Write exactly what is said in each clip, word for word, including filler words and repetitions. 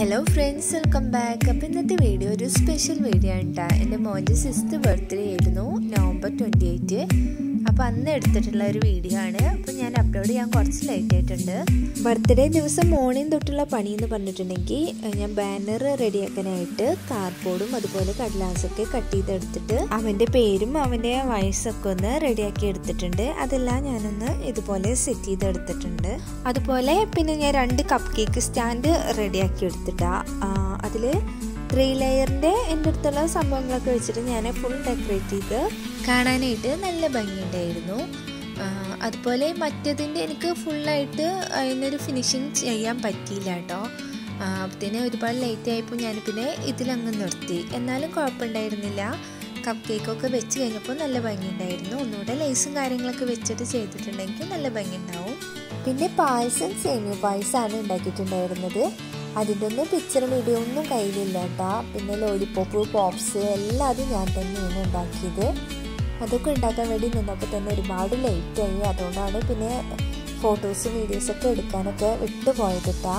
Hello friends, welcome back. അപ്പോൾ ഇന്നത്തെ video ഒരു സ്പെഷ്യൽ വീഡിയോ ആണ് കേട്ടോ. എൻ്റെ മോൻ്റെ സിക്സ്ത് ബർത്ത്ഡേ ആയിരുന്നു നവംബർ ട്വൻറ്റി എയ്റ്റ്. അപ്പോൾ അന്ന് എടുത്തിട്ടുള്ള ഒരു വീഡിയോ ആണ്. അപ്പോൾ ഞാൻ അപ്ലോഡ് ചെയ്യാൻ കുറച്ച് ലേറ്റ് ആയിട്ടുണ്ട്. ബർത്ത്ഡേ ദിവസം മോർണിംഗ് തൊട്ടുള്ള പണി എന്ന് പറഞ്ഞിട്ടുണ്ടെങ്കിൽ ഞാൻ ബാനർ റെഡിയാക്കാനായിട്ട് കാർഡ്ബോർഡും അതുപോലെ കടലാസൊക്കെ കട്ട് ചെയ്തെടുത്തിട്ട് അവൻ്റെ പേരും അവൻ്റെ വയസ്സൊക്കെ ഒന്ന് റെഡിയാക്കി എടുത്തിട്ടുണ്ട്. അതെല്ലാം ഞാനൊന്ന് ഇതുപോലെ സെറ്റ് ചെയ്തെടുത്തിട്ടുണ്ട്. അതുപോലെ പിന്നെ ഞാൻ രണ്ട് കപ്പ് കേക്ക് സ്റ്റാൻഡ് റെഡിയാക്കി എടുത്തിട്ടാ. അതിൽ ത്രീ ലെയറിൻ്റെ എൻ്റെ അടുത്തുള്ള സംഭവങ്ങളൊക്കെ വെച്ചിട്ട് ഞാൻ ഫുൾ ഡെക്കറേറ്റ് ചെയ്ത് കാണാനായിട്ട് നല്ല ഭംഗിയുണ്ടായിരുന്നു. അതുപോലെ മറ്റതിൻ്റെ എനിക്ക് ഫുള്ളായിട്ട് അതിനൊരു ഫിനിഷിങ് ചെയ്യാൻ പറ്റിയില്ല കേട്ടോ. അപ്പത്തേന് ഒരുപാട് ലേറ്റ് ആയപ്പോൾ ഞാൻ പിന്നെ ഇതിലങ്ങ് നിർത്തി. എന്നാലും കുഴപ്പമുണ്ടായിരുന്നില്ല. കപ്പ് കേക്കൊക്കെ വെച്ച് കഴിഞ്ഞപ്പോൾ നല്ല ഭംഗിയുണ്ടായിരുന്നു. ഒന്നുകൂടെ ലേസും കാര്യങ്ങളൊക്കെ വെച്ചിട്ട് ചെയ്തിട്ടുണ്ടെങ്കിൽ നല്ല ഭംഗിയുണ്ടാവും. പിന്നെ പായസം സേമിയ പായസമാണ് ഉണ്ടാക്കിയിട്ടുണ്ടായിരുന്നത്. അതിൻ്റെ ഒന്നും പിക്ചറും വീഡിയോ ഒന്നും കയ്യിലില്ല കേട്ടോ. പിന്നെ ലോലിപോപ്പ്, പോപ്സ് എല്ലാം അത് ഞാൻ തന്നെയാണ് ഉണ്ടാക്കിയത്. അതൊക്കെ ഉണ്ടാക്കാൻ വേണ്ടി നിന്നപ്പോൾ തന്നെ ഒരുപാട് ലേറ്റായി. അതുകൊണ്ടാണ് പിന്നെ ഫോട്ടോസും വീഡിയോസൊക്കെ എടുക്കാനൊക്കെ വിട്ടുപോയത് കേട്ടോ.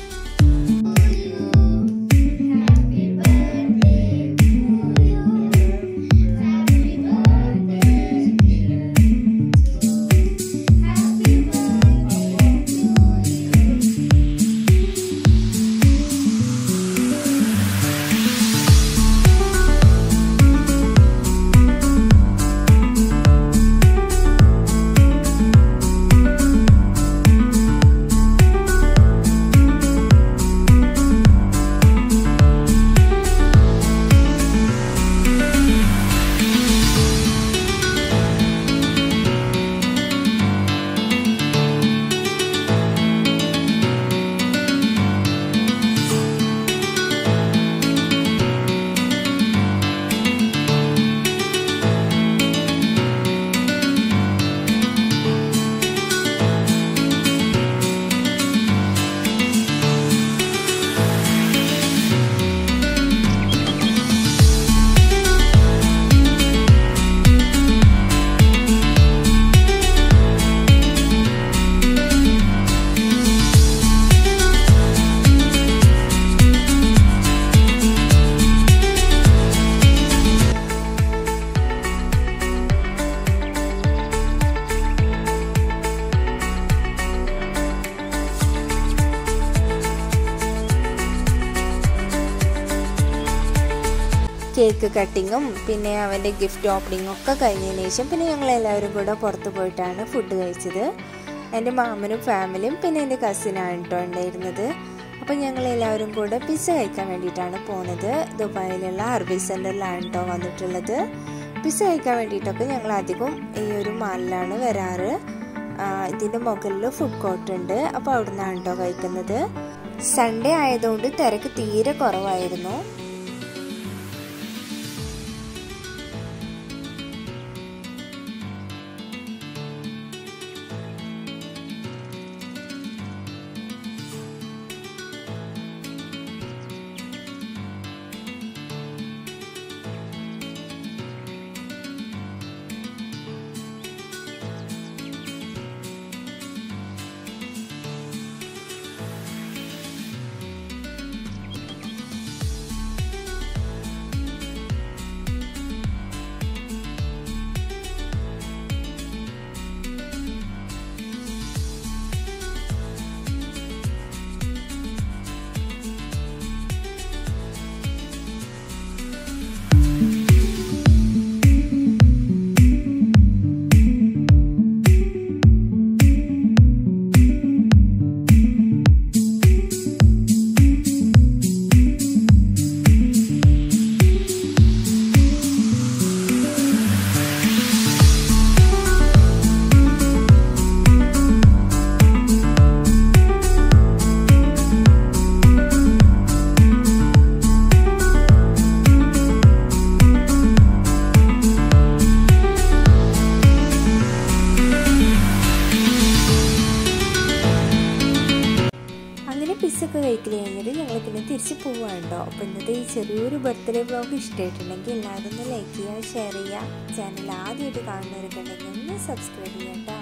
കേക്ക് കട്ടിങ്ങും പിന്നെ അവൻ്റെ ഗിഫ്റ്റ് ഓപ്പണിങ്ങും ഒക്കെ കഴിഞ്ഞതിന് ശേഷം പിന്നെ ഞങ്ങളെല്ലാവരും കൂടെ പുറത്ത് പോയിട്ടാണ് ഫുഡ് കഴിച്ചത്. എൻ്റെ മാമനും ഫാമിലിയും പിന്നെ എൻ്റെ കസിനാണ് കേട്ടോ ഉണ്ടായിരുന്നത്. അപ്പോൾ ഞങ്ങളെല്ലാവരും കൂടെ പിസ്സ കഴിക്കാൻ വേണ്ടിയിട്ടാണ് പോകുന്നത്. ദുബായിലുള്ള അറബി സെൻറ്ററിലാണ് കേട്ടോ വന്നിട്ടുള്ളത്. പിസ്സ കഴിക്കാൻ വേണ്ടിയിട്ടൊക്കെ ഞങ്ങൾ അധികം ഈ ഒരു മാളിലാണ് വരാറ്. ഇതിൻ്റെ മുകളിൽ ഫുഡ് കോർട്ട് ഉണ്ട്. അപ്പോൾ അവിടെ നിന്നാണ് കേട്ടോ കഴിക്കുന്നത്. സൺഡേ ആയതുകൊണ്ട് തിരക്ക് തീരെ കുറവായിരുന്നു. പിസ്സൊക്കെ കഴിക്കൽ കഴിഞ്ഞിട്ട് ഞങ്ങൾ പിന്നെ തിരിച്ച് പോവാണ്ടോ. അപ്പോൾ ഇന്നത്തെ ഈ ചെറിയൊരു ബർത്ത്ഡേ വ്ലോഗ് ഇഷ്ടമായിട്ടുണ്ടെങ്കിൽ എല്ലാവരും ഒന്ന് ലൈക്ക് ചെയ്യുക, ഷെയർ ചെയ്യുക. ചാനൽ ആദ്യമായിട്ട് കാണുന്നവരൊക്കെ ഉണ്ടെങ്കിൽ ഒന്ന് സബ്സ്ക്രൈബ് ചെയ്യാം കേട്ടോ.